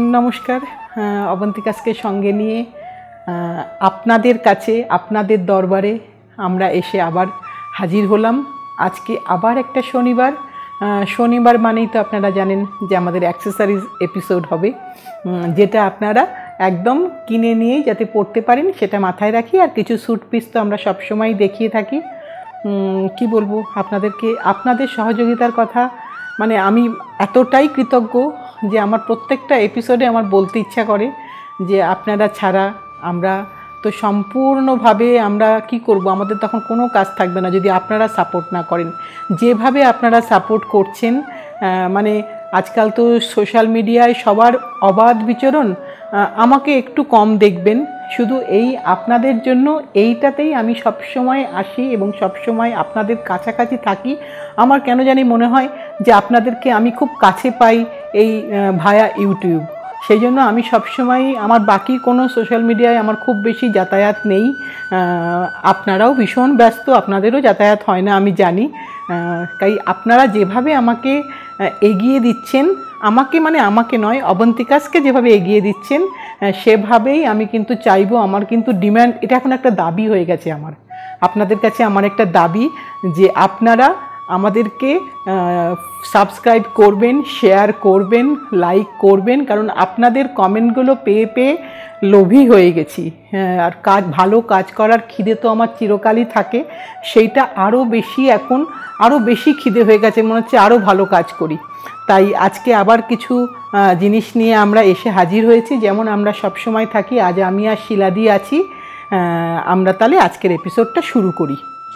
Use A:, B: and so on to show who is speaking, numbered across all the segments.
A: নমস্কার। অবন্তিকাসকে সঙ্গে নিয়ে আপনাদের কাছে আপনাদের দরবারে আমরা এসে আবার হাজির হলাম। আজকে আবার একটা শনিবার মানেই তো আপনারা জানেন যে আমাদের অ্যাক্সেসরিজ এপিসোড হবে, যেটা আপনারা একদম কিনে নিয়ে যাতে পড়তে পারেন সেটা মাথায় রাখি। আর কিছু স্যুট পিস তো আমরা সবসময় দেখিয়ে থাকি। কি বলবো আপনাদেরকে, আপনাদের সহযোগিতার কথা মানে আমি এতটাই কৃতজ্ঞ যে আমার প্রত্যেকটা এপিসোডে আমার বলতে ইচ্ছা করে যে আপনারা ছাড়া আমরা তো সম্পূর্ণভাবে আমরা কি করব, আমাদের তখন কোনো কাজ থাকবে না যদি আপনারা সাপোর্ট না করেন। যেভাবে আপনারা সাপোর্ট করছেন, মানে আজকাল তো সোশ্যাল মিডিয়ায় সবার অবাধ বিচরণ, আমাকে একটু কম দেখবেন। শুধু এই আপনাদের জন্য এইটাতেই আমি সবসময় আসি এবং সবসময় আপনাদের কাছাকাছি থাকি। আমার কেন জানি মনে হয় যে আপনাদেরকে আমি খুব কাছে পাই এই ভায়া ইউটিউব। সেই জন্য আমি সবসময় আমার বাকি কোনো সোশ্যাল মিডিয়ায় আমার খুব বেশি যাতায়াত নেই। আপনারাও ভীষণ ব্যস্ত, আপনাদেরও যাতায়াত হয় না আমি জানি। তাই আপনারা যেভাবে আমাকে এগিয়ে দিচ্ছেন, আমাকে নয় অবন্তিকাসকে যেভাবে এগিয়ে দিচ্ছেন সেভাবেই আমি কিন্তু চাইবো। আমার কিন্তু ডিম্যান্ড, এটা এখন একটা দাবি হয়ে গেছে আমার, আপনাদের কাছে আমার একটা দাবি যে আপনারা আমাদেরকে সাবস্ক্রাইব করবেন, শেয়ার করবেন, লাইক করবেন। কারণ আপনাদের কমেন্টগুলো পেয়ে পেয়ে লোভী হয়ে গেছি। আর ভালো কাজ করার খিদে তো আমার চিরকালই থাকে, সেইটা আরও বেশি এখন আরও বেশি খিদে হয়ে গেছে, মনে হচ্ছে আরও ভালো কাজ করি। তাই আজকে আবার কিছু জিনিস নিয়ে আমরা এসে হাজির হয়েছি, যেমন আমরা সবসময় থাকি। আজ আমি আর শিলাদি আছি। আমরা তাহলে আজকের এপিসোডটা শুরু করি।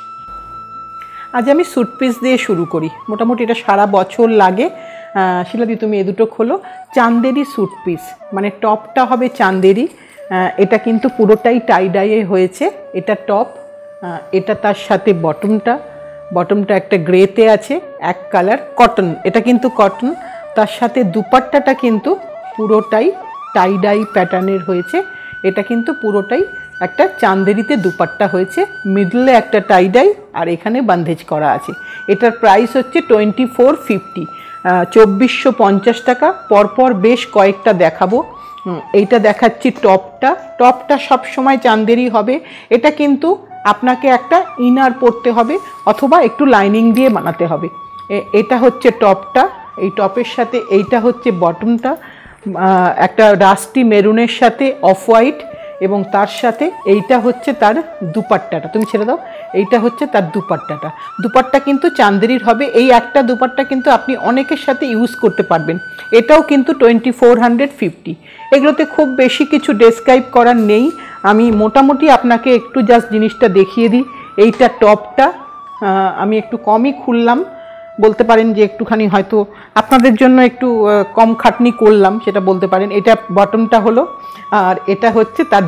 A: আজ আমি স্যুট পিস দিয়ে শুরু করি। মোটামুটি এটা সারা বছর লাগে। শিলাদি তুমি এ দুটো খোলো। চান্দেরি স্যুট পিস, মানে টপটা হবে চান্দেরি। এটা কিন্তু পুরোটাই টাই ডাইয়ে হয়েছে। এটা টপ, এটা তার সাথে বটমটা একটা গ্রেতে আছে, এক কালার কটন, এটা কিন্তু কটন। তার সাথে দুপাট্টাটা কিন্তু পুরোটাই টাই ডাই প্যাটার্নের হয়েছে। এটা কিন্তু পুরোটাই একটা চান্দেরিতে দুপাট্টা হয়েছে, মিডলে একটা টাই ডাই আর এখানে বান্ধেজ করা আছে। এটার প্রাইস হচ্ছে 2450, 2450 টাকা। পরপর বেশ কয়েকটা দেখাবো। এইটা দেখাচ্ছি টপটা সবসময় চান্দেরি হবে। এটা কিন্তু আপনাকে একটা ইনার পরতে হবে অথবা একটু লাইনিং দিয়ে বানাতে হবে। এটা হচ্ছে টপটা, এই টপের সাথে এইটা হচ্ছে বটমটা, একটা রাস্টি মেরুনের সাথে অফ হোয়াইট, এবং তার সাথে এইটা হচ্ছে তার দুপাট্টাটা। তুমি ছেড়ে দাও। এইটা হচ্ছে তার দুপাট্টা কিন্তু চান্দেরির হবে। এই একটা দুপাট্টা কিন্তু আপনি অনেকের সাথে ইউজ করতে পারবেন। এটাও কিন্তু 2450। এগুলোতে খুব বেশি কিছু ডেসক্রাইব করার নেই, আমি মোটামুটি আপনাকে একটু জাস্ট জিনিসটা দেখিয়ে দিই। এইটা টপটা আমি একটু কমই খুললাম, বলতে পারেন যে একটুখানি হয়তো আপনাদের জন্য একটু কম খাটনি করলাম, সেটা বলতে পারেন। এটা বটমটা হলো, আর এটা হচ্ছে তার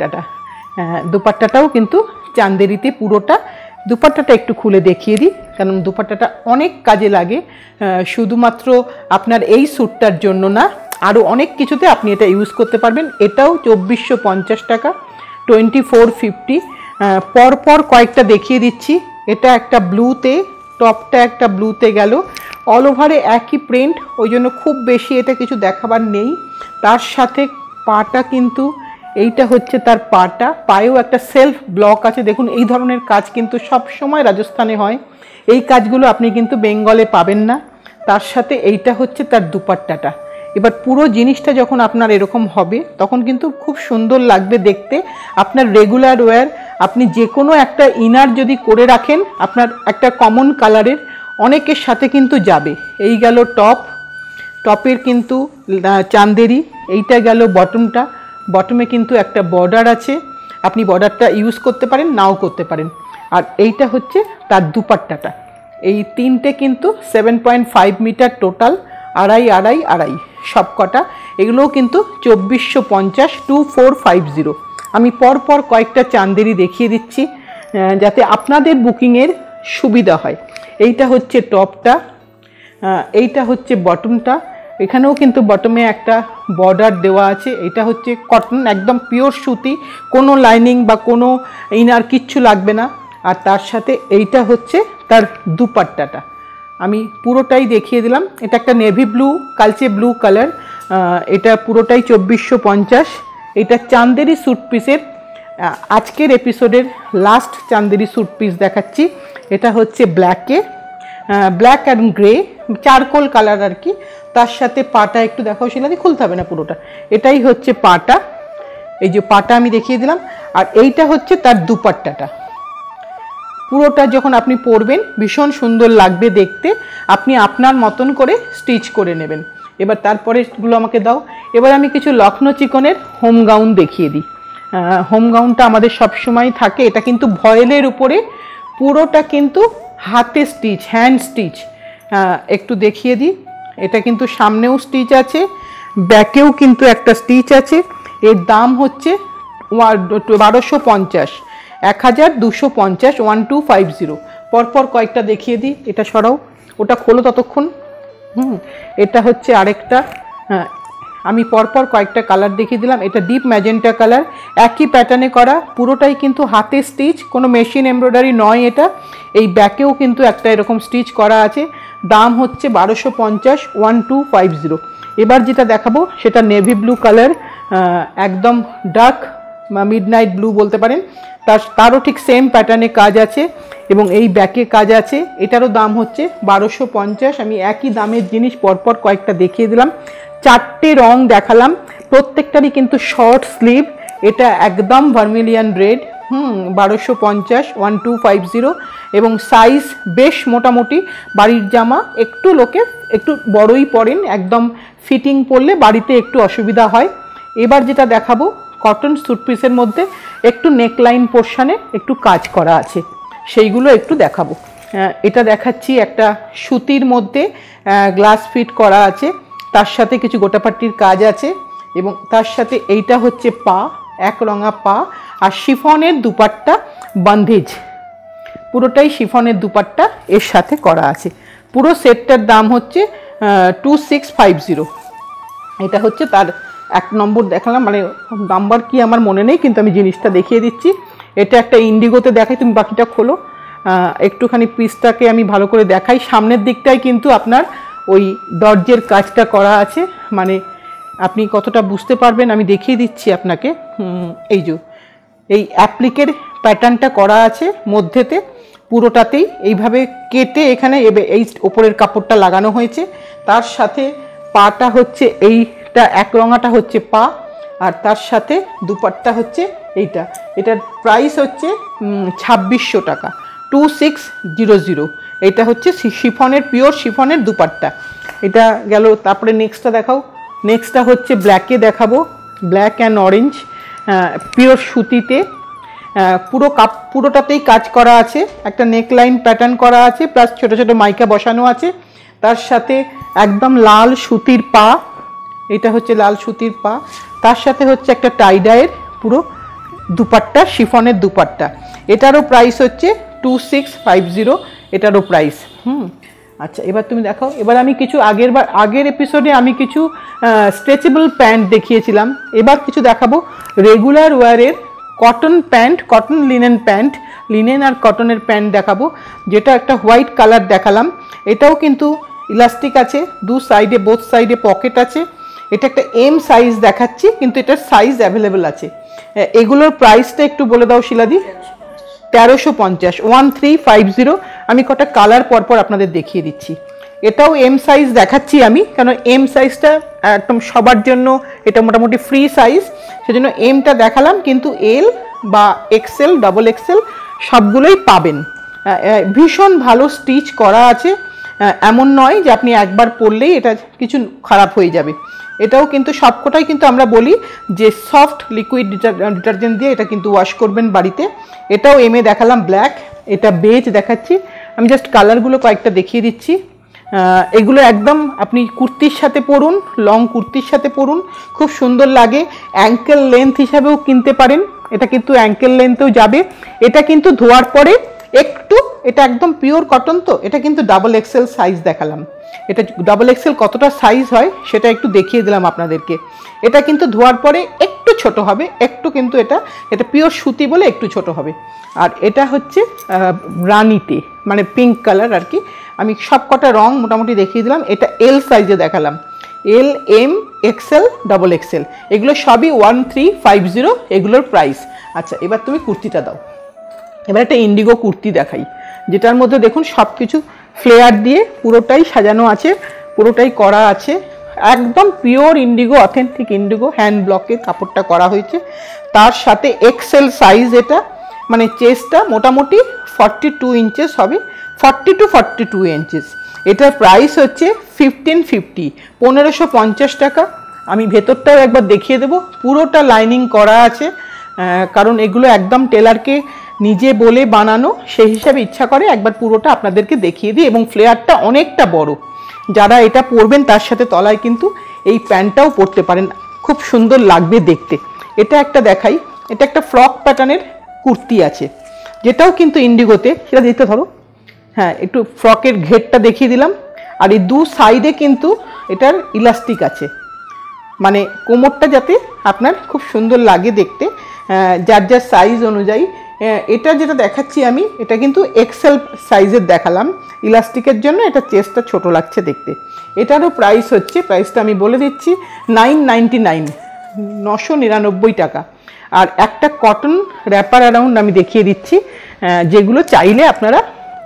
A: দুপাট্টাটাও কিন্তু চান্দেরিতে পুরোটা। দুপাট্টাটা একটু খুলে দেখিয়ে দিই, কারণ দুপাট্টাটা অনেক কাজে লাগে, শুধুমাত্র আপনার এই স্যুটটার জন্য না, আরও অনেক কিছুতে আপনি এটা ইউজ করতে পারবেন। এটাও 2450 টাকা, 2450। পরপর কয়েকটা দেখিয়ে দিচ্ছি। এটা একটা ব্লুতে, টপটা একটা ব্লুতে গেল, অল ওভারে একই প্রিন্ট, ওই জন্য খুব বেশি এটা কিছু দেখাবার নেই। তার সাথে পাটা কিন্তু এইটা হচ্ছে তার পায়েও একটা সেলফ ব্লক আছে। দেখুন এই ধরনের কাজ কিন্তু সব সময় রাজস্থানে হয়, এই কাজগুলো আপনি কিন্তু বেঙ্গলে পাবেন না। তার সাথে এইটা হচ্ছে তার দুপাট্টাটা। এবার পুরো জিনিসটা যখন আপনার এরকম হবে তখন কিন্তু খুব সুন্দর লাগবে দেখতে। আপনার রেগুলার ওয়্যার, আপনি যে কোনো একটা ইনার যদি করে রাখেন আপনার একটা কমন কালারের, অনেকের সাথে কিন্তু যাবে। এই গেল টপের কিন্তু চান্দেরি। এইটা গেল বটমে কিন্তু একটা বর্ডার আছে, আপনি বর্ডারটা ইউজ করতে পারেন, নাও করতে পারেন। আর এইটা হচ্ছে তার দুপাট্টাটা। এই তিনটে কিন্তু 7.5 মিটার টোটাল, আড়াই সব কটা। এগুলোও কিন্তু 2450, 2450। আমি পরপর কয়েকটা চান্দেরি দেখিয়ে দিচ্ছি যাতে আপনাদের বুকিংয়ের সুবিধা হয়। এইটা হচ্ছে টপটা, এইটা হচ্ছে বটমটা। এখানেও কিন্তু বটমে একটা বর্ডার দেওয়া আছে। এটা হচ্ছে কটন, একদম পিওর সুতি, কোনো লাইনিং বা কোনো ইনার কিচ্ছু লাগবে না। আর তার সাথে এইটা হচ্ছে তার দুপাট্টাটা, আমি পুরোটাই দেখিয়ে দিলাম। এটা একটা নেভি ব্লু, কালচে ব্লু কালার, এটা পুরোটাই 2450। এটা চান্দেরি স্যুট পিসের আজকের এপিসোডের লাস্ট চান্দেরি স্যুট পিস দেখাচ্ছি। এটা হচ্ছে black and grey, charcoal colour আর কি। তার সাথে পাটা একটু দেখাও শিলাদি, খুলতে হবে না পুরোটা। এটাই হচ্ছে পাটা, এই যে পাটা আমি দেখিয়ে দিলাম। আর এইটা হচ্ছে তার দুপাট্টাটা। পুরোটা যখন আপনি পরবেন ভীষণ সুন্দর লাগবে দেখতে। আপনি আপনার মতন করে স্টিচ করে নেবেন। এবার তারপরেগুলো আমাকে দাও। এবার আমি কিছু লখনৌ চিকনের হোম গাউন দেখিয়ে দিই। হোম গাউনটা আমাদের সবসময় থাকে। এটা কিন্তু ভয়েলের উপরে, পুরোটা কিন্তু হাতে স্টিচ, হ্যান্ড স্টিচ। একটু দেখিয়ে দিই। এটা কিন্তু সামনেও স্টিচ আছে, ব্যাকেও কিন্তু একটা স্টিচ আছে। এর দাম হচ্ছে 1250, 1250, 1250। পরপর কয়েকটা দেখিয়ে দিই। এটা সরাও, ওটা খোলো ততক্ষণ। এটা হচ্ছে আরেকটা। আমি পরপর কয়েকটা কালার দেখিয়ে দিলাম। এটা ডিপ ম্যাজেন্টা কালার, একই প্যাটার্নে করা, পুরোটাই কিন্তু হাতে স্টিচ, কোনো মেশিন এমব্রয়ডারি নয় এটা। এই ব্যাকেও কিন্তু একটা এরকম স্টিচ করা আছে। দাম হচ্ছে 1250, 1250। এবার যেটা দেখাবো সেটা নেভি ব্লু কালার, একদম ডার্ক মিডনাইট ব্লু বলতে পারেন। তারও ঠিক সেম প্যাটার্নে কাজ আছে এবং এই ব্যাকে কাজ আছে। এটারও দাম হচ্ছে 1250। আমি একই দামের জিনিস পরপর কয়েকটা দেখিয়ে দিলাম। 4টে রং দেখালাম, প্রত্যেকটারই কিন্তু শর্ট স্লিভ। এটা একদম ভার্মিলিয়ান রেড। 1250, 1250। এবং সাইজ বেশ মোটামুটি, বাড়ির জামা একটু লোকে একটু বড়ই পরেন, একদম ফিটিং পরলে বাড়িতে একটু অসুবিধা হয়। এবার যেটা দেখাবো কটন স্যুট পিসের মধ্যে একটু নেকলাইন পোর্শনে একটু কাজ করা আছে, সেইগুলো একটু দেখাবো। এটা দেখাচ্ছি একটা সুতির মধ্যে গ্লাস ফিট করা আছে, তার সাথে কিছু গোটাপাট্টির কাজ আছে এবং তার সাথে এইটা হচ্ছে পা, এক রঙা পা। আর শিফনের দুপাট্টা বন্ধেজ, পুরোটাই শিফনের দুপাট্টা এর সাথে করা আছে। পুরো সেটটার দাম হচ্ছে 2650। এটা হচ্ছে তার 1 নম্বর দেখালাম, মানে নাম্বার কি আমার মনে নেই, কিন্তু আমি জিনিসটা দেখিয়ে দিচ্ছি। এটা একটা ইন্ডিগোতে দেখাই, তুমি বাকিটা খোলো। একটুখানি পিসটাকে আমি ভালো করে দেখাই। সামনের দিকটায় কিন্তু আপনার ওই দরজের কাজটা করা আছে, মানে আপনি কতটা বুঝতে পারবেন আমি দেখিয়ে দিচ্ছি আপনাকে। এই যে এই অ্যাপ্লিকের প্যাটার্নটা করা আছে মধ্যেতে, পুরোটাতেই এইভাবে কেটে এখানে এই ওপরের কাপড়টা লাগানো হয়েছে। তার সাথে পাটা হচ্ছে এইটা, এক রঙাটা হচ্ছে পা, আর তার সাথে দুপাট্টা হচ্ছে এইটা। এটার প্রাইস হচ্ছে 2600 টাকা, 2600। এটা হচ্ছে শিফনের, পিওর শিফনের দুপাট্টা। এটা গেল। তারপরে নেক্সটটা দেখাও। নেক্সটটা হচ্ছে ব্ল্যাকে দেখাবো, ব্ল্যাক অ্যান্ড অরেঞ্জ, পিওর সুতিতে। পুরোটাতেই কাজ করা আছে, একটা নেকলাইন প্যাটার্ন করা আছে, প্লাস ছোটো ছোটো মাইকা বসানো আছে। তার সাথে একদম লাল সুতির পা, এটা হচ্ছে লাল সুতির পা। তার সাথে হচ্ছে একটা টাইডাইয়ের পুরো দুপাট্টা, শিফনের দুপাট্টা। এটারও প্রাইস হচ্ছে 2650, এটারও প্রাইস। আচ্ছা, এবার তুমি দেখাও। এবার আমি কিছু আগের এপিসোডে আমি কিছু স্ট্রেচেবল প্যান্ট দেখিয়েছিলাম, এবার কিছু দেখাবো রেগুলার ওয়ারের cotton pant, cotton linen pant, linen আর কটনের প্যান্ট দেখাবো। যেটা একটা হোয়াইট কালার দেখালাম, এটাও কিন্তু ইলাস্টিক আছে, দু সাইডে, বোথ সাইডে পকেট আছে। এটা একটা এম সাইজ দেখাচ্ছি, কিন্তু এটার সাইজ অ্যাভেলেবেল আছে। এগুলোর প্রাইসটা একটু বলে দাও শিলাদি। 1350, 1350। আমি কটা কালার পরপর আপনাদের দেখিয়ে দিচ্ছি। এটাও এম সাইজ দেখাচ্ছি আমি, কারণ এম সাইজটা একদম সবার জন্য এটা মোটামুটি ফ্রি সাইজ, সেজন্য এমটা দেখালাম। কিন্তু এল বা এক্সেল, ডবল এক্সেল সবগুলোই পাবেন। ভীষণ ভালো স্টিচ করা আছে, এমন নয় যে আপনি একবার পরলেই এটা কিছু খারাপ হয়ে যাবে। এটাও কিন্তু সবকটাই কিন্তু আমরা বলি যে সফট লিকুইড ডিটারজেন্ট দিয়ে এটা কিন্তু ওয়াশ করবেন বাড়িতে। এটাও এমে দেখালাম ব্ল্যাক, এটা বেজ দেখাচ্ছি। আমি জাস্ট কালারগুলো কয়েকটা দেখিয়ে দিচ্ছি। এগুলো একদম আপনি কুর্তির সাথে পরুন, লং কুর্তির সাথে পরুন, খুব সুন্দর লাগে। অ্যাঙ্কেল লেন্থ হিসাবেও কিনতে পারেন, এটা কিন্তু অ্যাঙ্কেল লেন্থেও যাবে। এটা কিন্তু ধোয়ার পরে একটু, এটা একদম পিওর কটন, তো এটা কিন্তু ডাবল এক্সেল সাইজ দেখালাম। এটা ডাবল এক্সেল কতটা সাইজ হয় সেটা একটু দেখিয়ে দিলাম আপনাদেরকে। এটা কিন্তু ধোয়ার পরে একটু ছোট হবে, একটু, কিন্তু এটা পিওর সুতি বলে একটু ছোট হবে। আর এটা হচ্ছে রানিতে, মানে পিঙ্ক কালার আর কি। আমি সব কটা রং মোটামুটি দেখিয়ে দিলাম। এটা এল সাইজে দেখালাম, L, M, XL, double XL, এগুলো সবই 1350 এগুলোর প্রাইস। আচ্ছা, এবার তুমি কুর্তিটা দাও। এবার একটা ইন্ডিগো কুর্তি দেখাই, যেটার মধ্যে দেখুন সব কিছু ফ্লেয়ার দিয়ে পুরোটাই সাজানো আছে, পুরোটাই করা আছে, একদম pure indigo, authentic indigo, hand ব্লকে কাপড়টা করা হয়েছে। তার সাথে এক্সেল সাইজ, এটা মানে চেস্টটা মোটামুটি 42 ইঞ্চেস হবে, 40 to 42 ইঞ্চেস। এটার প্রাইস হচ্ছে 1550, 1550 টাকা। আমি ভেতরটাও একবার দেখিয়ে দেবো, পুরোটা লাইনিং করা আছে, কারণ এগুলো একদম টেলারকে নিজে বলে বানানো, সেই হিসাবে ইচ্ছা করে একবার পুরোটা আপনাদেরকে দেখিয়ে দিই। এবং ফ্লেয়ারটা অনেকটা বড়, যারা এটা পরবেন তার সাথে তলায় কিন্তু এই প্যান্টটাও পরতে পারেন, খুব সুন্দর লাগবে দেখতে। এটা একটা দেখাই, এটা একটা ফ্রক প্যাটার্নের কুর্তি আছে, যেটাও কিন্তু ইন্ডিগোতে, সেটা দেখতে ধরো, হ্যাঁ একটু ফ্রকের ঘেরটা দেখিয়ে দিলাম। আর এই দু সাইডে কিন্তু এটার ইলাস্টিক আছে, মানে কোমরটা যাতে আপনার খুব সুন্দর লাগে দেখতে, যার যার সাইজ অনুযায়ী। এটা যেটা দেখাচ্ছি আমি, এটা কিন্তু এক্সেল সাইজের দেখালাম, ইলাস্টিকের জন্য এটা চেস্টটা ছোট লাগছে দেখতে। এটারও প্রাইস হচ্ছে, প্রাইসটা আমি বলে দিচ্ছি, 999, 999 টাকা। আর একটা কটন র্যাপার অ্যারাউন্ড আমি দেখিয়ে দিচ্ছি, যেগুলো চাইলে আপনারা,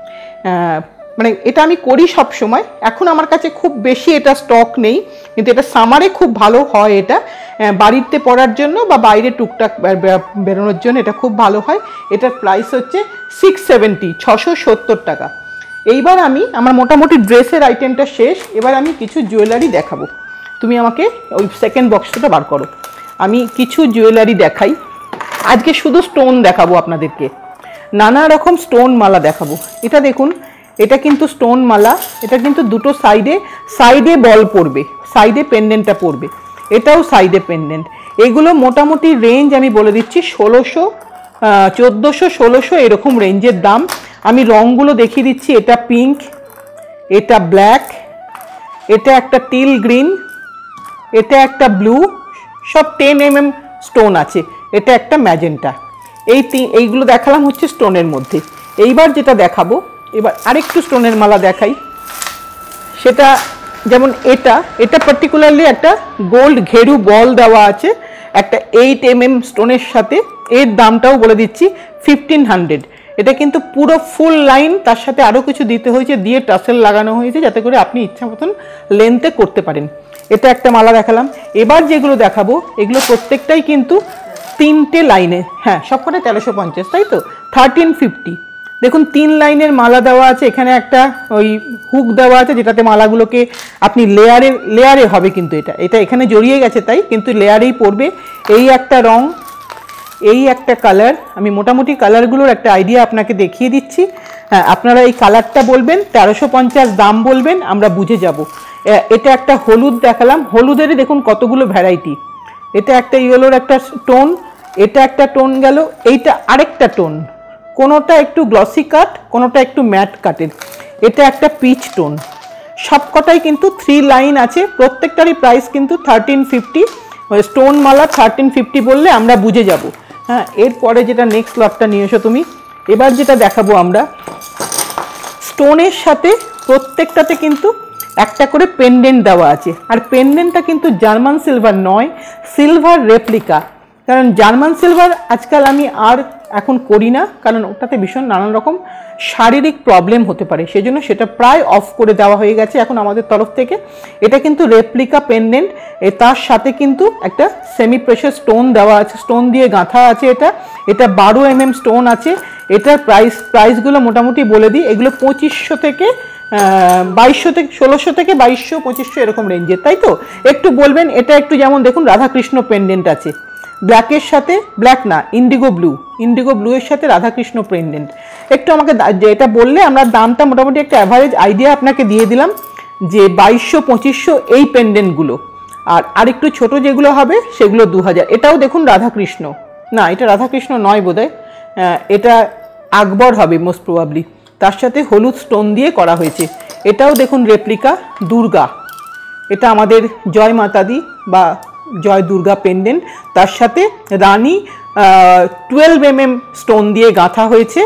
A: মানে এটা আমি করি সব সময়, এখন আমার কাছে খুব বেশি এটা স্টক নেই, কিন্তু এটা সামারে খুব ভালো হয়, এটা বাড়িতে পরার জন্য বা বাইরে টুকটাক বেরোনোর জন্য এটা খুব ভালো হয়। এটার প্রাইস হচ্ছে 670, 670 টাকা। এইবার আমি আমার মোটামুটি ড্রেসের আইটেমটা শেষ, এবার আমি কিছু জুয়েলারি দেখাবো। তুমি আমাকে ওই সেকেন্ড বক্সটা বার করো, আমি কিছু জুয়েলারি দেখাই। আজকে শুধু স্টোন দেখাবো আপনাদেরকে, নানা রকম স্টোন মালা দেখাবো। এটা দেখুন, এটা কিন্তু স্টোন মালা, এটা কিন্তু দুটো সাইডে বল পড়বে, সাইডে পেন্ডেন্টটা পড়বে, এটাও সাইডে পেন্ডেন্ট। এগুলো মোটামুটি রেঞ্জ আমি বলে দিচ্ছি 1600, 1400, 1600 এরকম রেঞ্জের দাম। আমি রঙগুলো দেখিয়ে দিচ্ছি, এটা পিঙ্ক, এটা ব্ল্যাক, এটা একটা টিল গ্রিন, এটা একটা ব্লু, সব 10 mm স্টোন আছে, এটা একটা ম্যাজেন্টা। এইগুলো দেখালাম হচ্ছে স্টোনের মধ্যে। এইবার যেটা দেখাবো, এবার আরেকটু স্টোনের মালা দেখাই, সেটা যেমন এটা পার্টিকুলারলি একটা গোল্ড ঘেরু বল দেওয়া আছে, একটা 8 mm স্টোনের সাথে, এর দামটাও বলে দিচ্ছি 1500। এটা কিন্তু পুরো ফুল লাইন, তার সাথে আরও কিছু দিতে হয়েছে, দিয়ে টাসেল লাগানো হয়েছে, যাতে করে আপনি ইচ্ছা মতন লেন্থে করতে পারেন। এটা একটা মালা দেখালাম। এবার যেগুলো দেখাবো এগুলো প্রত্যেকটাই কিন্তু 3টে লাইনে, হ্যাঁ সবকটা 1350, তাই তো, 1350। দেখুন 3 লাইনের মালা দেওয়া আছে, এখানে একটা ওই হুক দেওয়া আছে, যেটাতে মালাগুলোকে আপনি লেয়ারে হবে, কিন্তু এটা এখানে জড়িয়ে গেছে তাই, কিন্তু লেয়ারেই পড়বে। এই একটা রং, এই একটা কালার, আমি মোটামুটি কালারগুলোর একটা আইডিয়া আপনাকে দেখিয়ে দিচ্ছি। হ্যাঁ, আপনারা এই কালারটা বলবেন, 1350 দাম বলবেন, আমরা বুঝে যাব। এটা একটা হলুদ দেখালাম, হলুদেরই দেখুন কতগুলো ভ্যারাইটি। এটা একটা ইয়েলোর একটা টোন, এটা একটা টোন গেল, এইটা আরেকটা টোন, কোনোটা একটু গ্লসি কাট, কোনোটা একটু ম্যাট কাটের, এটা একটা পিচ টোন। সবকটাই কিন্তু 3 লাইন আছে, প্রত্যেকটারই প্রাইস কিন্তু 1350। স্টোন মালা 1350 বললে আমরা বুঝে যাব। হ্যাঁ, এরপরে যেটা নেক্সট লটটা নিয়ে এসো তুমি। এবার যেটা দেখাবো আমরা, স্টোনের সাথে প্রত্যেকটাতে কিন্তু একটা করে পেন্ডেন্ট দেওয়া আছে, আর পেন্ডেন্টটা কিন্তু জার্মান সিলভার নয়, সিলভার রেপ্লিকা। কারণ জার্মান সিলভার আজকাল আমি আর এখন করি না, কারণ ওটাতে ভীষণ নানান রকম শারীরিক প্রবলেম হতে পারে, সেজন্য সেটা প্রায় অফ করে দেওয়া হয়ে গেছে এখন আমাদের তরফ থেকে। এটা কিন্তু রেপ্লিকা পেন্ডেন্ট, তার সাথে কিন্তু একটা সেমি প্রেশার স্টোন দেওয়া আছে, স্টোন দিয়ে গাঁথা আছে। এটা 12 mm স্টোন আছে। এটার প্রাইসগুলো মোটামুটি বলে দিই, এগুলো 2500 থেকে 2200 থেকে 1600 থেকে 2200, 2500 এরকম রেঞ্জের, তাই তো। একটু বলবেন, এটা একটু যেমন দেখুন রাধাকৃষ্ণ পেন্ডেন্ট আছে, ব্ল্যাকের সাথে, ব্ল্যাক না ইন্ডিগো ব্লু এর সাথে রাধাকৃষ্ণ পেন্ডেন্ট। একটু আমাকে এটা বললে আমরা দামটা মোটামুটি একটা অ্যাভারেজ আইডিয়া আপনাকে দিয়ে দিলাম, যে 2200, 2500 এই পেন্ডেন্টগুলো। আর আরেকটু ছোট যেগুলো হবে সেগুলো 2000। এটাও দেখুন রাধাকৃষ্ণ, না এটা রাধাকৃষ্ণ নয় বোধহয়, এটা আকবর হবে মোস্ট প্রবাবলি, তার সাথে হলুদ স্টোন দিয়ে করা হয়েছে। এটাও দেখুন রেপ্লিকা দুর্গা, এটা আমাদের জয় মাতা দি বা জয় দুর্গা পেন্ডেন্ট, তার সাথে রানী 12 mm স্টোন দিয়ে গাঁথা হয়েছে,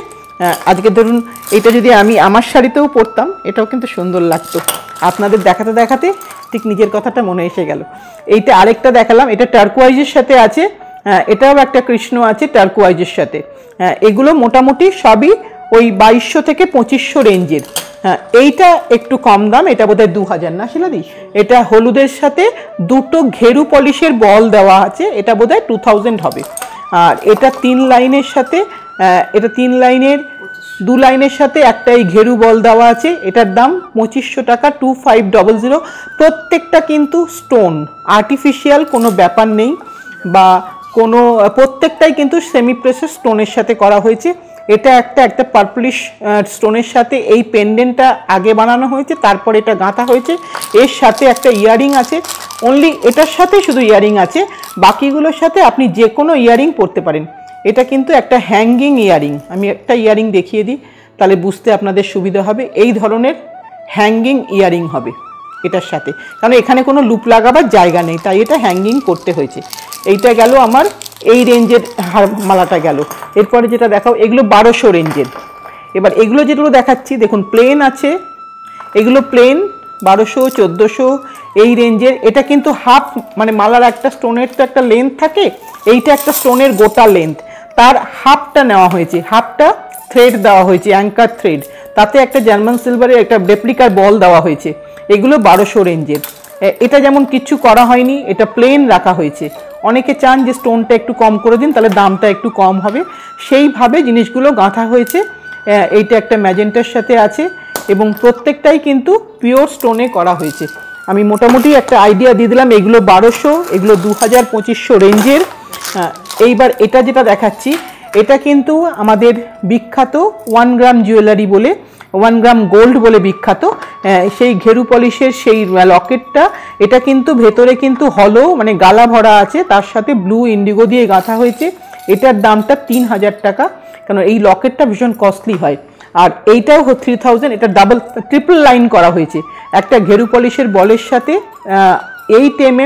A: আজকে ধরুন এটা যদি আমি আমার শাড়িতেও পরতাম এটাও কিন্তু সুন্দর লাগতো। আপনাদের দেখাতে দেখাতে ঠিক নিজের কথাটা মনে এসে গেল। এইটা আরেকটা দেখালাম, এটা টার্কোয়াইজের সাথে আছে, এটাও একটা কৃষ্ণ আছে টার্কোয়াইজের সাথে। এগুলো মোটামুটি সবই ওই 2200 থেকে 2500 রেঞ্জের। এইটা একটু কম দাম, এটা বোধহয় 2000 না শিলাদি? এটা হলুদের সাথে দুটো ঘেরু পলিশের বল দেওয়া আছে, এটা বোধহয় 2000 হবে। আর এটা 3 লাইনের সাথে, এটা 3 লাইনের 2 লাইনের সাথে একটা এই ঘেরু বল দেওয়া আছে, এটার দাম 2500 টাকা, 2500। প্রত্যেকটা কিন্তু স্টোন, আর্টিফিশিয়াল কোনো ব্যাপার নেই বা কোনো, প্রত্যেকটাই কিন্তু সেমি প্রেসের স্টোনের সাথে করা হয়েছে। এটা একটা পার্পলিশ স্টোনের সাথে এই পেন্ডেন্টটা আগে বানানো হয়েছে, তারপর এটা গাঁথা হয়েছে। এর সাথে একটা ইয়ারিং আছে, অনলি এটার সাথে শুধু ইয়ারিং আছে, বাকিগুলোর সাথে আপনি যে কোনো ইয়ারিং পরতে পারেন। এটা কিন্তু একটা হ্যাঙ্গিং ইয়ারিং, আমি একটা ইয়ারিং দেখিয়ে দিই তাহলে বুঝতে আপনাদের সুবিধা হবে। এই ধরনের হ্যাঙ্গিং ইয়ারিং হবে এটার সাথে, কারণ এখানে কোনো লুপ লাগাবার জায়গা নেই, তাই এটা হ্যাঙ্গিং করতে হয়েছে। এইটা গেল আমার এই রেঞ্জের মালাটা গেল। এরপরে যেটা দেখাও, এগুলো 1200 রেঞ্জের। এবার এগুলো যেগুলো দেখাচ্ছি দেখুন প্লেন আছে, এগুলো প্লেন 1200, 1400 এই রেঞ্জের। এটা কিন্তু হাফ, মানে মালার একটা স্টোনের তো একটা লেন্থ থাকে, এইটা একটা স্টোনের গোটা লেন্থ, তার হাফটা নেওয়া হয়েছে, হাফটা থ্রেড দেওয়া হয়েছে, অ্যাঙ্কার থ্রেড, তাতে একটা জার্মান সিলভারের একটা রেপ্লিকার বল দেওয়া হয়েছে। এগুলো 1200 রেঞ্জের। এটা যেমন কিছু করা হয়নি, এটা প্লেন রাখা হয়েছে। অনেকে চান যে স্টোনটা একটু কম করে দিন তাহলে দামটা একটু কম হবে, সেইভাবে জিনিসগুলো গাঁথা হয়েছে। এইটা একটা ম্যাজেন্টার সাথে আছে এবং প্রত্যেকটাই কিন্তু পিওর স্টোনে করা হয়েছে। আমি মোটামুটি একটা আইডিয়া দিয়ে দিলাম, এগুলো 1200, এগুলো 2000-2500 রেঞ্জের। এইবার এটা যেটা দেখাচ্ছি এটা কিন্তু আমাদের বিখ্যাত 1 গ্রাম জুয়েলারি বলে, 1 গ্রাম গোল্ড বলে বিখ্যাত সেই ঘেরু পলিশের সেই লকেটটা। এটা কিন্তু ভেতরে কিন্তু হলো, মানে গালা ভরা আছে, তার সাথে ব্লু ইন্ডিগো দিয়ে গাঁথা হয়েছে। এটার দামটা 3000 টাকা, কারণ এই লকেটটা ভীষণ কস্টলি হয়। আর এইটাও 3000, এটা ট্রিপল লাইন করা হয়েছে একটা ঘেরু পলিশের বলের সাথে। 8 mm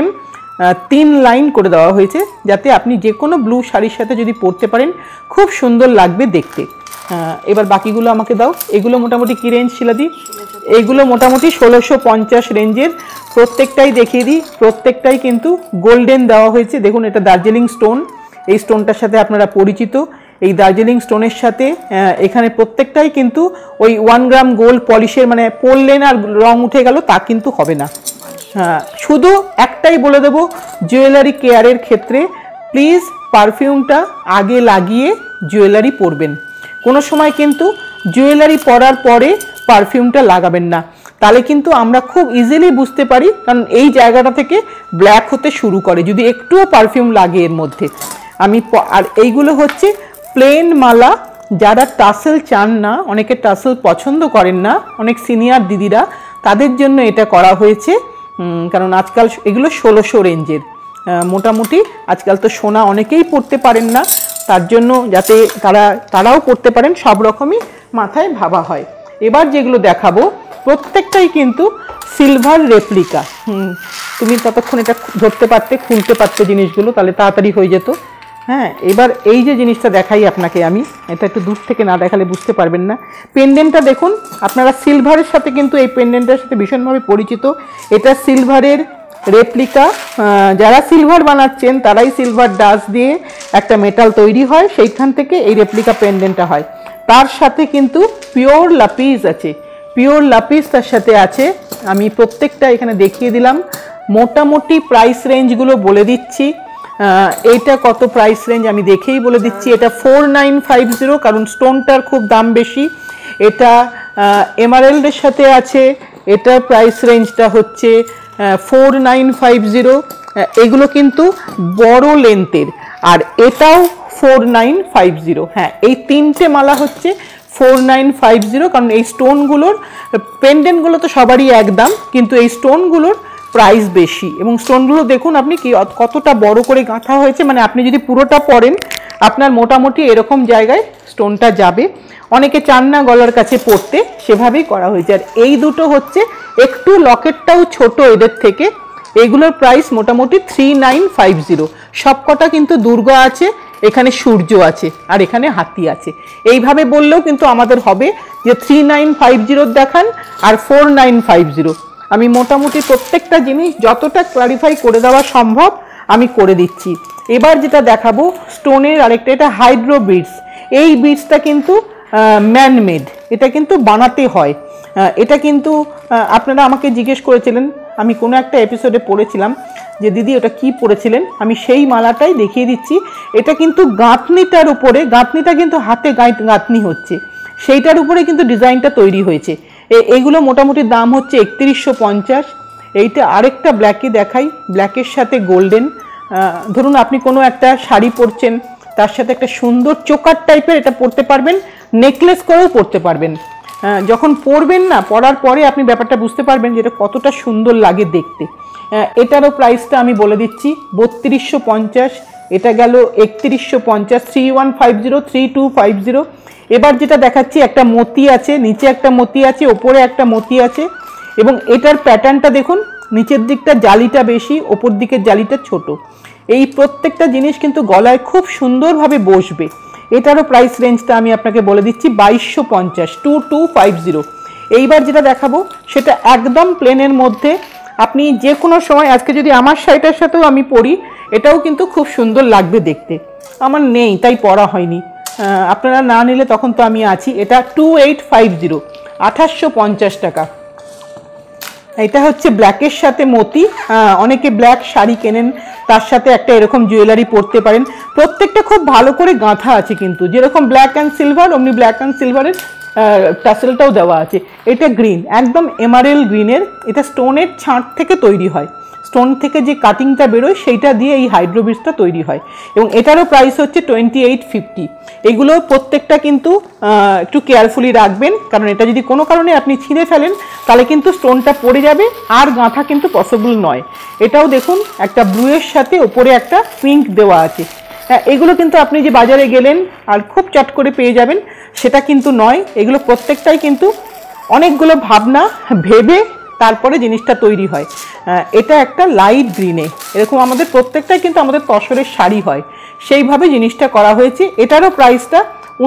A: 3 লাইন করে দেওয়া হয়েছে, যাতে আপনি যে কোনো ব্লু শাড়ির সাথে যদি পরতে পারেন খুব সুন্দর লাগবে দেখতে। এবার বাকিগুলো আমাকে দাও। এগুলো মোটামুটি কী রেঞ্জ ছিল দি? এগুলো মোটামুটি 1650 রেঞ্জের। প্রত্যেকটাই দেখিয়ে দিই, প্রত্যেকটাই কিন্তু গোল্ডেন দেওয়া হয়েছে। দেখুন এটা দার্জিলিং স্টোন, এই স্টোনটার সাথে আপনারা পরিচিত। এই দার্জিলিং স্টোনের সাথে এখানে প্রত্যেকটাই কিন্তু ওই 1 গ্রাম গোল্ড পলিশের, মানে পরলেন আর রং উঠে গেল তা কিন্তু হবে না। শুধু একটাই বলে দেবো, জুয়েলারি কেয়ারের ক্ষেত্রে প্লিজ পারফিউমটা আগে লাগিয়ে জুয়েলারি পরবেন। কোনো সময় কিন্তু জুয়েলারি পরার পরে পারফিউমটা লাগাবেন না, তাহলে কিন্তু আমরা খুব ইজিলি বুঝতে পারি, কারণ এই জায়গাটা থেকে ব্ল্যাক হতে শুরু করে যদি একটুও পারফিউম লাগে এর মধ্যে। আর এইগুলো হচ্ছে প্লেন মালা, যারা টাসেল চান না, অনেকে টাসেল পছন্দ করেন না, অনেক সিনিয়র দিদিরা, তাদের জন্য এটা করা হয়েছে। কারণ আজকাল এগুলো 1600 রেঞ্জের মোটামুটি। আজকাল তো সোনা অনেকেই পরতে পারেন না, তার জন্য যাতে তারাও পরতে পারেন সব রকমই মাথায় ভাবা হয়। এবার যেগুলো দেখাবো প্রত্যেকটাই কিন্তু সিলভার রেপ্লিকা। তুমি ততক্ষণ এটা ধরতে পারতে, খুলতে পারতে জিনিসগুলো, তাহলে তাড়াতাড়ি হয়ে যেত। হ্যাঁ, এবার এই যে জিনিসটা দেখাই আপনাকে আমি, এটা একটু দূর থেকে না দেখালে বুঝতে পারবেন না। পেন্ডেন্টটা দেখুন, আপনারা সিলভারের সাথে কিন্তু এই পেন্ডেন্টের সাথে ভীষণভাবে পরিচিত। এটা সিলভারের রেপ্লিকা। যারা সিলভার বানাচ্ছেন তারাই সিলভার ডাস্ট দিয়ে একটা মেটাল তৈরি হয়, সেইখান থেকে এই রেপ্লিকা পেন্ডেন্টটা হয়। তার সাথে কিন্তু পিওর লাপিস আছে, পিওর লাপিস তার সাথে আছে। আমি প্রত্যেকটা এখানে দেখিয়ে দিলাম। মোটামুটি প্রাইস রেঞ্জগুলো বলে দিচ্ছি। এইটা কত প্রাইস রেঞ্জ আমি দেখেই বলে দিচ্ছি। এটা 4950, কারণ স্টোনটার খুব দাম বেশি। এটা এমারেল্ডের সাথে আছে, এটার প্রাইস রেঞ্জটা হচ্ছে 4950। এগুলো কিন্তু বড় লেন্থের। আর এটাও 4950। হ্যাঁ, এই তিনটে মালা হচ্ছে 4950, কারণ এই স্টোনগুলোর, পেন্ডেন্টগুলো তো সবারই এক দাম, কিন্তু এই স্টোনগুলোর প্রাইস বেশি। এবং স্টোনগুলো দেখুন আপনি কি কতটা বড় করে গাঁথা হয়েছে, মানে আপনি যদি পুরোটা পরেন আপনার মোটামুটি এরকম জায়গায় স্টোনটা যাবে। অনেকে চান না গলার কাছে পরতে, সেভাবেই করা হয়েছে। আর এই দুটো হচ্ছে একটু লকেটটাও ছোট এদের থেকে, এগুলোর প্রাইস মোটামুটি 3950। সবকটা কিন্তু দুর্গা আছে, এখানে সূর্য আছে, আর এখানে হাতি আছে। এইভাবে বললেও কিন্তু আমাদের হবে যে 3950 দেখান আর 4950। আমি মোটামুটি প্রত্যেকটা জিনিস যতটা ক্লারিফাই করে দেওয়া সম্ভব আমি করে দিচ্ছি। এবার যেটা দেখাবো স্টোনের আরেকটা, এটা হাইড্রো বিডস। এই বিডসটা কিন্তু ম্যানমেড, এটা কিন্তু বানাতে হয়। এটা কিন্তু আপনারা আমাকে জিজ্ঞেস করেছিলেন, আমি কোনো একটা এপিসোডে পড়েছিলাম যে দিদি ওটা কি পড়েছিলেন, আমি সেই মালাটাই দেখিয়ে দিচ্ছি। এটা কিন্তু গাঁথনিটার উপরে, গাঁথনিটা কিন্তু হাতে গাঁথনি হচ্ছে, সেইটার উপরে কিন্তু ডিজাইনটা তৈরি হয়েছে। এইগুলো মোটামুটি দাম হচ্ছে 3150। এইটা আরেকটা ব্ল্যাকে দেখাই, ব্ল্যাকের সাথে গোল্ডেন। ধরুন আপনি কোনো একটা শাড়ি পরছেন, তার সাথে একটা সুন্দর চোকার টাইপের এটা পরতে পারবেন, নেকলেস করেও পরতে পারবেন। যখন পরবেন না, পরার পরে আপনি ব্যাপারটা বুঝতে পারবেন যে এটা কতটা সুন্দর লাগে দেখতে। এটারও প্রাইসটা আমি বলে দিচ্ছি 3250। এটা গেল 3150, 3150, 3250। এবার যেটা দেখাচ্ছি, একটা মতি আছে, নিচে একটা মতি আছে, ওপরে একটা মতি আছে, এবং এটার প্যাটার্নটা দেখুন, নিচের দিকটা জালিটা বেশি, ওপর দিকের জালিটা ছোট। এই প্রত্যেকটা জিনিস কিন্তু গলায় খুব সুন্দরভাবে বসবে। এটারও প্রাইস রেঞ্জটা আমি আপনাকে বলে দিচ্ছি 2250, 2250। এইবার যেটা দেখাবো সেটা একদম প্লেনের মধ্যে, আপনি যে কোনো সময়, আজকে যদি আমার শাড়িটার সাথেও আমি পরি, এটাও কিন্তু খুব সুন্দর লাগবে দেখতে। আমার নেই তাই পরা হয়নি, আপনারা না নিলে তখন তো আমি আছি। এটা 2850, 2850 টাকা। এটা হচ্ছে ব্ল্যাকের সাথে মতি। অনেকে ব্ল্যাক শাড়ি কেনেন, তার সাথে একটা এরকম জুয়েলারি পরতে পারেন। প্রত্যেকটা খুব ভালো করে গাঁথা আছে কিন্তু, যেরকম ব্ল্যাক অ্যান্ড সিলভার অমনি ব্ল্যাক অ্যান্ড সিলভারের টাসেলটাও দেওয়া আছে। এটা গ্রিন, একদম এমারেল গ্রিনের। এটা স্টোনের ছাঁট থেকে তৈরি হয়, স্টোন থেকে যে কাটিংটা বেরোয় সেইটা দিয়ে এই হাইড্রো বিডসটা তৈরি হয়। এবং এটারও প্রাইস হচ্ছে 2850। এগুলো প্রত্যেকটা কিন্তু একটু কেয়ারফুলি রাখবেন, কারণ এটা যদি কোনো কারণে আপনি ছিঁড়ে ফেলেন তাহলে কিন্তু স্টোনটা পড়ে যাবে, আর গাঁথা কিন্তু পসিবল নয়। এটাও দেখুন একটা ব্লুয়ের সাথে ওপরে একটা পিঙ্ক দেওয়া আছে। হ্যাঁ, এগুলো কিন্তু আপনি যে বাজারে গেলেন আর খুব চট করে পেয়ে যাবেন সেটা কিন্তু নয়। এগুলো প্রত্যেকটাই কিন্তু অনেকগুলো ভাবনা ভেবে তারপরে জিনিসটা তৈরি হয়। এটা একটা লাইট গ্রিনে, এরকম আমাদের প্রত্যেকটাই কিন্তু আমাদের তসরের শাড়ি হয়, সেইভাবে জিনিসটা করা হয়েছে। এটারও প্রাইসটা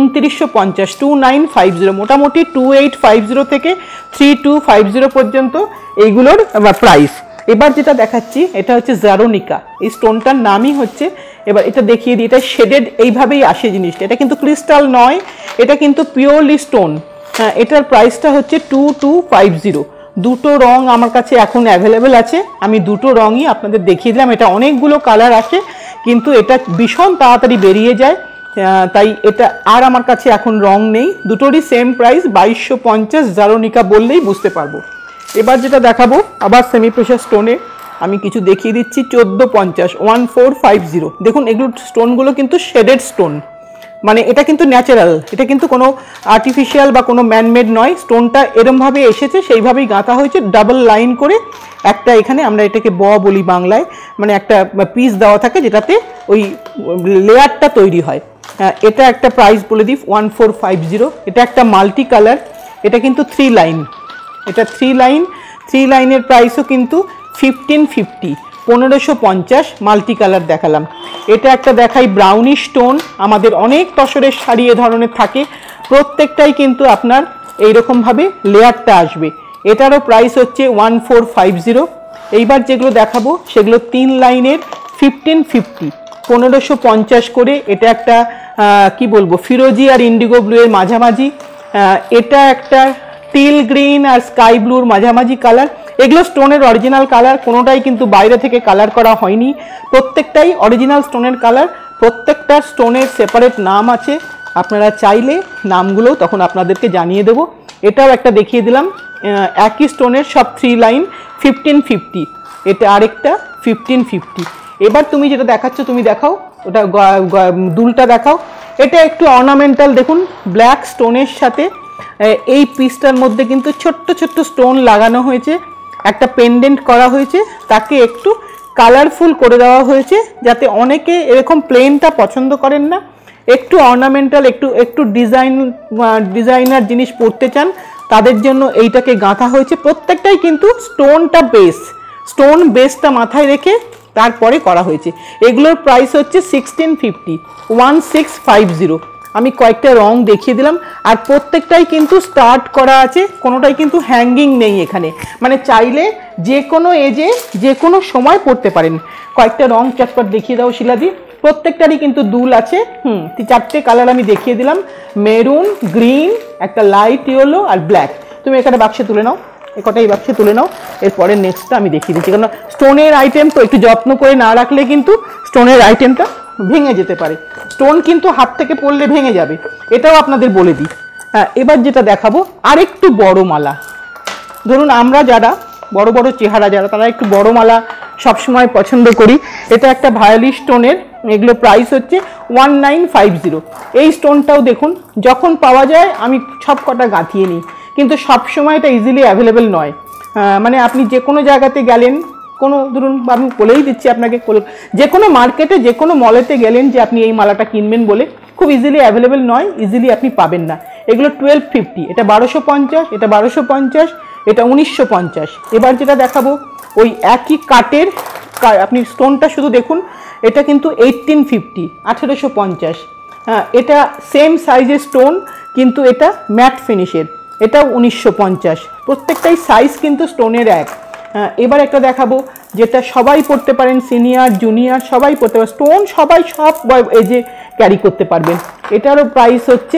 A: 2950, 2950। মোটামুটি 2850 থেকে 3250 পর্যন্ত এইগুলোর প্রাইস। এবার যেটা দেখাচ্ছি এটা হচ্ছে জারোনিকা, এই স্টোনটার নামই হচ্ছে, এবার এটা দেখিয়ে দিই, এটা শেডেড এইভাবেই আসে জিনিসটা। এটা কিন্তু ক্রিস্টাল নয়, এটা কিন্তু পিওরলি স্টোন। হ্যাঁ, এটার প্রাইসটা হচ্ছে 2250। দুটো রং আমার কাছে এখন অ্যাভেলেবেল আছে, আমি দুটো রঙই আপনাদের দেখিয়ে দিলাম। এটা অনেকগুলো কালার আসে, কিন্তু এটা ভীষণ তাড়াতাড়ি বেরিয়ে যায়, তাই এটা আর আমার কাছে এখন রং নেই। দুটোরই সেম প্রাইস 2250, জারোনিকা বললেই বুঝতে পারবো। এবার যেটা দেখাবো আবার সেমি প্রেশার স্টোনে আমি কিছু দেখিয়ে দিচ্ছি 1450, 1450। দেখুন এগুলো স্টোনগুলো কিন্তু শেডেড স্টোন, মানে এটা কিন্তু ন্যাচারাল, এটা কিন্তু কোনো আর্টিফিশিয়াল বা কোনো ম্যানমেড নয়। স্টোনটা এরমভাবে এসেছে, সেইভাবেই গাঁথা হয়েছে, ডাবল লাইন করে একটা, এখানে আমরা এটাকে ব বলি বাংলায়, মানে একটা পিস দেওয়া থাকে যেটাতে ওই লেয়ারটা তৈরি হয়। এটা একটা প্রাইস বলে দিই 1450। এটা একটা মাল্টি কালার, এটা কিন্তু 3 লাইন, এটা 3 লাইন, 3 লাইনের প্রাইসও কিন্তু 1550, 1550। মাল্টি কালার দেখালাম। এটা একটা দেখাই ব্রাউনি স্টোন, আমাদের অনেক তসরের শাড়ি এ ধরনের থাকে, প্রত্যেকটাই কিন্তু আপনার এইরকমভাবে লেয়ারটা আসবে। এটারও প্রাইস হচ্ছে 1450। এইবার যেগুলো দেখাবো সেগুলো 3 লাইনের 1550, 1550 করে। এটা একটা কি বলবো, ফিরোজি আর ইন্ডিগো ব্লু এর মাঝামাঝি। এটা একটা টিল গ্রিন আর স্কাই ব্লুর মাঝামাঝি কালার। এগুলো স্টোনের অরিজিনাল কালার, কোনোটাই কিন্তু বাইরে থেকে কালার করা হয়নি, প্রত্যেকটাই অরিজিনাল স্টোনের কালার। প্রত্যেকটা স্টোনের সেপারেট নাম আছে, আপনারা চাইলে নামগুলোও তখন আপনাদেরকে জানিয়ে দেবো। এটাও একটা দেখিয়ে দিলাম, একই স্টোনের সব 3 লাইন 1550। এটা আরেকটা 1550। এবার তুমি যেটা দেখাচ্ছ তুমি দেখাও, ওটা দুলটা দেখাও। এটা একটু অর্নামেন্টাল, দেখুন ব্ল্যাক স্টোনের সাথে এই পিসটার মধ্যে কিন্তু ছোট্ট ছোট্ট স্টোন লাগানো হয়েছে, একটা পেন্ডেন্ট করা হয়েছে, তাকে একটু কালারফুল করে দেওয়া হয়েছে, যাতে অনেকে এরকম প্লেনটা পছন্দ করেন না, একটু অর্নামেন্টাল, একটু ডিজাইনার জিনিস পরতে চান, তাদের জন্য এইটাকে গাঁথা হয়েছে। প্রত্যেকটাই কিন্তু স্টোনটা বেস, স্টোন বেসটা মাথায় রেখে তারপরে করা হয়েছে। এগুলোর প্রাইস হচ্ছে 1650, 1650। আমি কয়েকটা রং দেখিয়ে দিলাম, আর প্রত্যেকটাই কিন্তু স্টার্ট করা আছে, কোনোটাই কিন্তু হ্যাঙ্গিং নেই এখানে, মানে চাইলে যে কোনো এজে যে কোনো সময় পরতে পারেন। কয়েকটা রং চটপট দেখিয়ে দাও শিলাদি। প্রত্যেকটারই কিন্তু দুল আছে। 4টে কালার আমি দেখিয়ে দিলাম, মেরুন, গ্রিন, একটা লাইট ইয়েলো আর ব্ল্যাক। তুমি এখানে বাক্সে তুলে নাও, এই বাক্সে তুলে নাও। এরপরে নেক্সটটা আমি দেখিয়ে দিচ্ছি, কারণ স্টোনের আইটেম তো একটু যত্ন করে না রাখলে কিন্তু স্টোনের আইটেমটা ভেঙে যেতে পারে। স্টোন কিন্তু হাত থেকে পড়লে ভেঙে যাবে, এটাও আপনাদের বলে দিই। হ্যাঁ, এবার যেটা দেখাবো আরেকটু বড় মালা। ধরুন আমরা যারা বড় বড় চেহারা যারা, তারা একটু বড় মালা সবসময় পছন্দ করি। এটা একটা ভায়োলিন স্টোনের, এগুলো প্রাইস হচ্ছে 1950। এই স্টোনটাও দেখুন, যখন পাওয়া যায় আমি সব কটা গাঁথিয়ে নিই, কিন্তু সবসময় এটা ইজিলি অ্যাভেলেবেল নয়। মানে আপনি যে কোনো জায়গাতে গেলেন, কোনো ধরুন আমি বলেই দিচ্ছি আপনাকে, যে কোনো মার্কেটে যে কোনো মলেতে গেলেন যে আপনি এই মালাটা কিনবেন বলে, খুব ইজিলি অ্যাভেলেবেল নয়, ইজিলি আপনি পাবেন না। এগুলো 1250, এটা 1250, এটা 1250, এটা 1950। এবার যেটা দেখাবো ওই একই কাটের, আপনি স্টোনটা শুধু দেখুন, এটা কিন্তু 1850, 1850। হ্যাঁ, এটা সেম সাইজের স্টোন, কিন্তু এটা ম্যাট ফিনিশের, এটাও 1950। প্রত্যেকটাই সাইজ কিন্তু স্টোনের এক। এবার একটা দেখাবো যেটা সবাই পড়তে পারেন, সিনিয়র জুনিয়র সবাই পড়তে পারেন, স্টোন সবাই সব এজে ক্যারি করতে পারবেন। এটারও প্রাইস হচ্ছে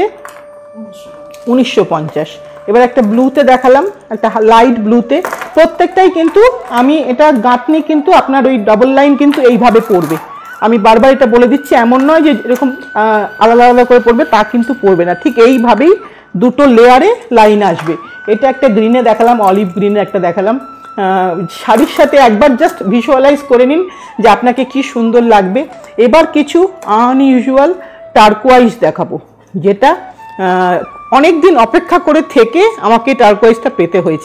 A: 1950। এবার একটা ব্লুতে দেখালাম, একটা লাইট ব্লুতে। প্রত্যেকটাই কিন্তু আমি এটা গাঁথনি কিন্তু আপনার ওই ডাবল লাইন কিন্তু এইভাবে পড়বে। আমি বারবার এটা বলে দিচ্ছি, এমন নয় যে এরকম আলাদা আলাদা করে পড়বে, তা কিন্তু পড়বে না, ঠিক এইভাবেই দুটো লেয়ারে লাইন আসবে। এটা একটা গ্রিনে দেখালাম, অলিভ গ্রিনে একটা দেখালাম। শাড়ির সাথে একবার জাস্ট ভিজুয়ালাইজ করে নিন যে আপনাকে কি সুন্দর লাগবে। এবার কিছু আনইউজুয়াল টার্কোয়াইজ দেখাবো, যেটা অনেক দিন অপেক্ষা করে থেকে আমাকে টার্কোয়াইজটা পেতে হয়েছে।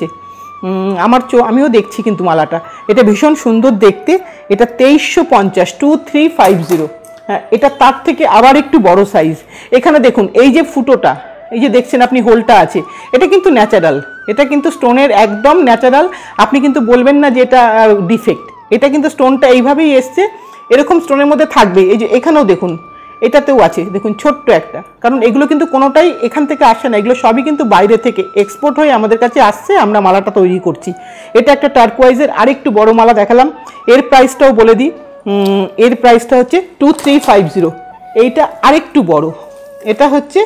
A: আমিও দেখছি কিন্তু মালাটা, এটা ভীষণ সুন্দর দেখতে। এটা 2350, 2350। হ্যাঁ, এটা তার থেকে আবার একটু বড় সাইজ। এখানে দেখুন এই যে ফুটোটা, এই যে দেখছেন আপনি হোলটা আছে, এটা কিন্তু ন্যাচারাল, এটা কিন্তু স্টোনের একদম ন্যাচারাল। আপনি কিন্তু বলবেন না যে এটা ডিফেক্ট, এটা কিন্তু স্টোনটা এইভাবেই এসছে, এরকম স্টোনের মধ্যে থাকবে। এই যে এখানেও দেখুন, এটাতেও আছে দেখুন ছোট্ট একটা, কারণ এগুলো কিন্তু কোনোটাই এখান থেকে আসে না, এগুলো সবই কিন্তু বাইরে থেকে এক্সপোর্ট হয়ে আমাদের কাছে আসছে, আমরা মালাটা তৈরি করছি। এটা একটা টার্কোয়াইজের আরেকটু বড় মালা দেখালাম, এর প্রাইসটাও বলে দিই। এর প্রাইসটা হচ্ছে 2350। এইটা আরেকটু বড়, এটা হচ্ছে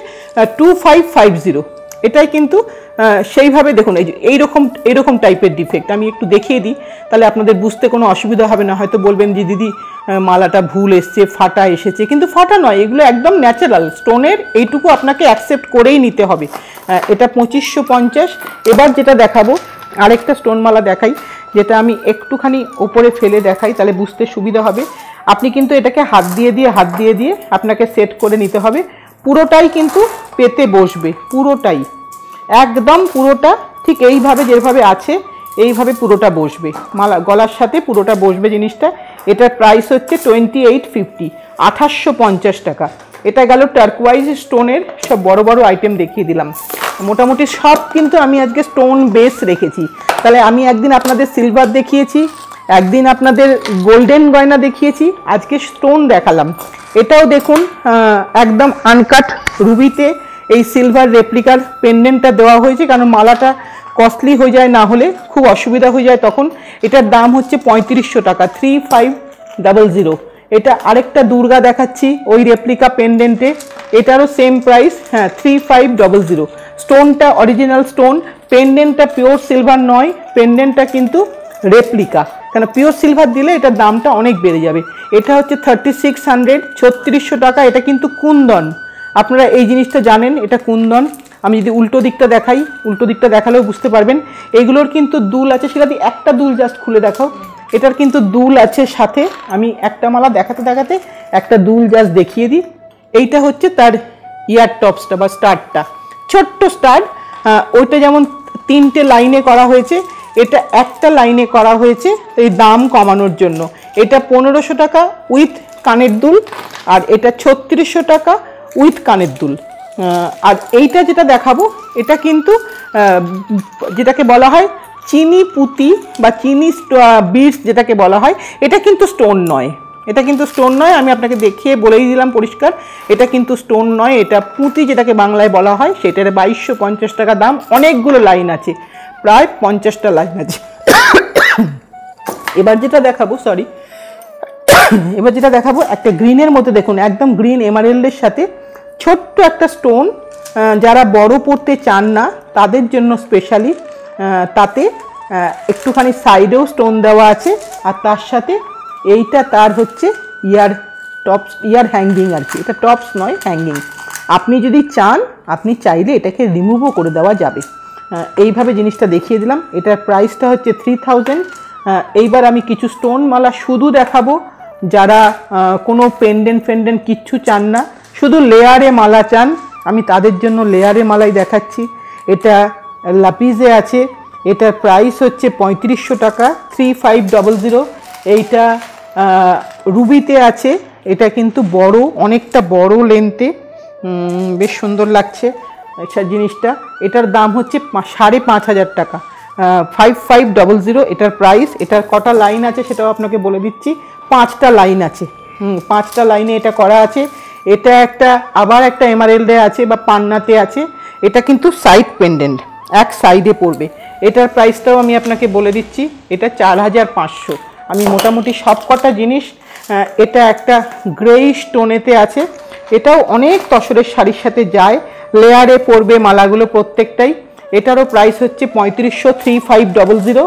A: 2550। এটাই কিন্তু সেইভাবে দেখুন, এই যে এইরকম টাইপের ডিফেক্ট আমি একটু দেখিয়ে দিই, তাহলে আপনাদের বুঝতে কোনো অসুবিধা হবে না। হয়তো বলবেন যে দিদি মালাটা ভুল এসছে, ফাটা এসেছে, কিন্তু ফাটা নয়, এগুলো একদম ন্যাচারাল স্টোনের, এইটুকু আপনাকে অ্যাকসেপ্ট করেই নিতে হবে। এটা 2550। এবার যেটা দেখাবো আরেকটা স্টোন মালা দেখাই, যেটা আমি একটুখানি ওপরে ফেলে দেখাই, তাহলে বুঝতে সুবিধা হবে। আপনি কিন্তু এটাকে হাত দিয়ে দিয়ে আপনাকে সেট করে নিতে হবে। পুরোটাই কিন্তু পেতে বসবে, পুরোটাই একদম পুরোটা ঠিক এইভাবে যেভাবে আছে এইভাবে পুরোটা বসবে, মালা গলার সাথে পুরোটা বসবে জিনিসটা। এটার প্রাইস হচ্ছে 2850, 2850 টাকা। এটা গেল টার্কোয়াইজ স্টোনের সব বড় বড় আইটেম দেখিয়ে দিলাম। মোটামুটি সব কিন্তু আমি আজকে স্টোন বেস রেখেছি। তাহলে আমি একদিন আপনাদের সিলভার দেখিয়েছি, একদিন আপনাদের গোল্ডেন গয়না দেখিয়েছি, আজকে স্টোন দেখালাম। এটাও দেখুন একদম আনকাট রুবিতে এই সিলভার রেপ্লিকার পেন্ডেন্টটা দেওয়া হয়েছে, কারণ মালাটা কস্টলি হয়ে যায়, না হলে খুব অসুবিধা হয়ে যায় তখন। এটার দাম হচ্ছে 3500 টাকা, 3500। এটা আরেকটা দুর্গা দেখাচ্ছি ওই রেপ্লিকা পেন্ডেন্টে, এটারও সেম প্রাইস, হ্যাঁ 3500। স্টোনটা অরিজিনাল স্টোন, পেন্ডেন্টটা পিওর সিলভার নয়, পেন্ডেন্টটা কিন্তু রেপ্লিকা, কেন পিওর সিলভার দিলে এটার দামটা অনেক বেড়ে যাবে। এটা হচ্ছে 3600, 3600 টাকা। এটা কিন্তু কুন্দন, আপনারা এই জিনিসটা জানেন, এটা কুন্দন। আমি যদি উল্টো দিকটা দেখাই, উল্টো দিকটা দেখালেও বুঝতে পারবেন। এইগুলোর কিন্তু দুল আছে, সেটা দিয়ে একটা দুল জাস্ট খুলে দেখাও, এটার কিন্তু দুল আছে সাথে। আমি একটা মালা দেখাতে দেখাতে একটা দুল জাস্ট দেখিয়ে দিই। এইটা হচ্ছে তার ইয়ার টপসটা বা স্টার্টটা, ছোট্ট স্টার্ট। ওইটা যেমন 3টে লাইনে করা হয়েছে, এটা একটা লাইনে করা হয়েছে এই দাম কমানোর জন্য। এটা 1500 টাকা উইথ কানের দুল, আর এটা 3600 টাকা উইথ কানের দুল। আর এইটা যেটা দেখাবো এটা কিন্তু যেটাকে বলা হয় চিনি পুঁতি বা চিনি বিটস যেটাকে বলা হয়, এটা কিন্তু স্টোন নয়, এটা কিন্তু স্টোন নয়। আমি আপনাকে দেখিয়ে বলেই দিলাম পরিষ্কার, এটা কিন্তু স্টোন নয়, এটা পুঁতি যেটাকে বাংলায় বলা হয়। সেটার 2250 টাকা দাম। অনেকগুলো লাইন আছে, প্রায় 50টা লাইন আছে। এবার যেটা দেখাবো, একটা গ্রিনের মধ্যে দেখুন, একদম গ্রিন এমারেল্ডের সাথে ছোট্ট একটা স্টোন। যারা বড় পড়তে চান না তাদের জন্য স্পেশালি তাতে একটুখানি সাইডেও স্টোন দেওয়া আছে, আর তার সাথে এইটা তার হচ্ছে ইয়ার হ্যাঙ্গিং আর কি। এটা টপস নয়, হ্যাঙ্গিং। আপনি যদি চান, আপনি চাইলে এটাকে রিমুভও করে দেওয়া যাবে। এইভাবে জিনিসটা দেখিয়ে দিলাম। এটার প্রাইসটা হচ্ছে 3000। এইবার আমি কিছু স্টোন মালা শুধু দেখাবো। যারা কোনো পেন্ডেন্ট কিচ্ছু চান না, শুধু লেয়ারে মালা চান, আমি তাদের জন্য লেয়ারে মালাই দেখাচ্ছি। এটা লাপিজে আছে, এটার প্রাইস হচ্ছে 3500 টাকা, 3500। এইটা রুবিতে আছে, এটা কিন্তু বড়, অনেকটা বড় লেন্থে, বেশ সুন্দর লাগছে আচ্ছা জিনিসটা। এটার দাম হচ্ছে 5500 টাকা, 5500 এটার প্রাইস। এটার কটা লাইন আছে সেটাও আপনাকে বলে দিচ্ছি, 5টা লাইন আছে। 5টা লাইনে এটা করা আছে। এটা আবার একটা এমারেল্ডে আছে বা পান্নাতে আছে। এটা কিন্তু সাইড পেন্ডেন্ট, এক সাইডে পড়বে। এটার প্রাইসটাও আমি আপনাকে বলে দিচ্ছি, এটা 4500। আমি মোটামুটি সব কটা জিনিস, এটা একটা গ্রে স্টোনেতে আছে, এটাও অনেক তসরের শাড়ির সাথে যায়, লেয়ারে পড়বে মালাগুলো প্রত্যেকটাই। এটারও প্রাইস হচ্ছে 3500, 3500।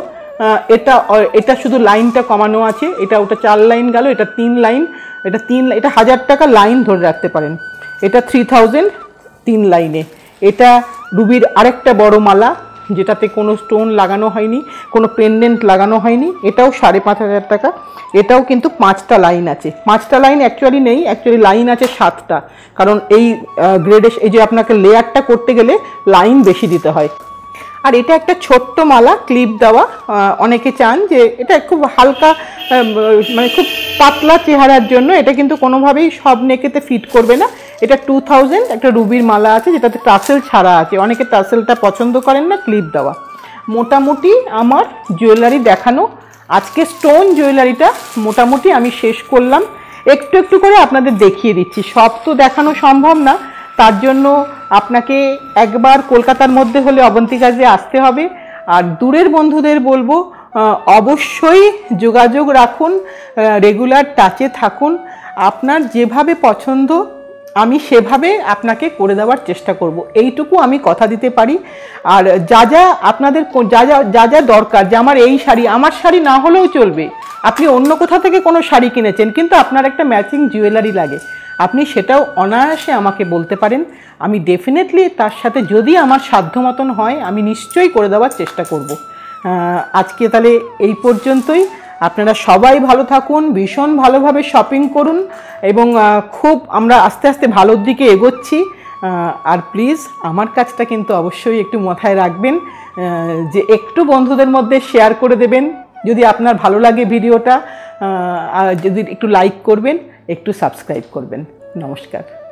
A: এটা শুধু লাইনটা কমানো আছে। ওটা 4 লাইন গেল, এটা 3 লাইন, এটা 1000 টাকা লাইন ধরে রাখতে পারেন। এটা 3000 3 লাইনে। এটা রুবির আরেকটা বড় মালা, যেটাতে কোনো স্টোন লাগানো হয়নি, কোনো পেন্ডেন্ট লাগানো হয়নি। এটাও 5500 টাকা। এটাও কিন্তু 5টা লাইন আছে। 5টা লাইন অ্যাকচুয়ালি নেই, অ্যাকচুয়ালি লাইন আছে 7টা, কারণ এই গ্রেডে এই যে আপনাকে লেয়ারটা করতে গেলে লাইন বেশি দিতে হয়। আর এটা একটা ছোট্ট মালা, ক্লিপ দেওয়া। অনেকে চান যে এটা খুব হালকা, মানে খুব পাতলা চেহারার জন্য, এটা কিন্তু কোনোভাবেই সব নেকেতে ফিট করবে না। এটা 2000। একটা রুবির মালা আছে যেটাতে টাসেল ছাড়া আছে, অনেকে টাসেলটা পছন্দ করেন না, ক্লিপ দেওয়া। মোটামুটি আমার জুয়েলারি দেখানো, আজকে স্টোন জুয়েলারিটা মোটামুটি আমি শেষ করলাম। একটু একটু করে আপনাদের দেখিয়ে দিচ্ছি, সব তো দেখানো সম্ভব না। তার জন্য আপনাকে একবার কলকাতার মধ্যে হলে অবন্তিকাজে আসতে হবে। আর দূরের বন্ধুদের বলবো অবশ্যই যোগাযোগ রাখুন, রেগুলার টাচে থাকুন। আপনার যেভাবে পছন্দ আমি সেভাবে আপনাকে করে দেওয়ার চেষ্টা করব, এইটুকু আমি কথা দিতে পারি। আর আপনাদের যা যা দরকার, যে আমার এই শাড়ি, আমার শাড়ি না হলেও চলবে, আপনি অন্য কোথা থেকে কোনো শাড়ি কিনেছেন কিন্তু আপনার একটা ম্যাচিং জুয়েলারি লাগে, আপনি সেটাও অনায়াসে আমাকে বলতে পারেন। আমি ডেফিনেটলি তার সাথে, যদি আমার সাধ্য মতন হয়, আমি নিশ্চয়ই করে দেওয়ার চেষ্টা করব। আজকে তাহলে এই পর্যন্তই। আপনারা সবাই ভালো থাকুন, ভীষণ ভালোভাবে শপিং করুন, এবং খুব আমরা আস্তে আস্তে ভালোর দিকে এগোচ্ছি। আর প্লিজ আমার কাজটা কিন্তু অবশ্যই একটু মাথায় রাখবেন, যে একটু বন্ধুদের মধ্যে শেয়ার করে দেবেন যদি আপনার ভালো লাগে ভিডিওটা, যদি একটু লাইক করবেন, একটু সাবস্ক্রাইব করবেন। নমস্কার।